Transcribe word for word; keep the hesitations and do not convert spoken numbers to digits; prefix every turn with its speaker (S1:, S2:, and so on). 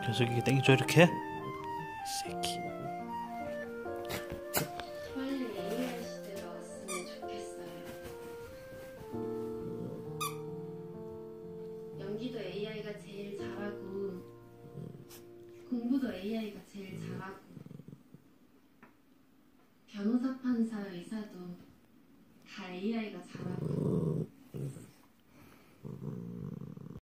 S1: 녀석이 땡겨줘 이렇게? 이 새끼.
S2: 빨리 에이아이 시대가 왔으면 좋겠어요. 연기도 에이아이가 제일 잘하고 공부도 에이아이가 제일 잘하고 변호사, 판사, 의사도 다 에이아이가 잘하고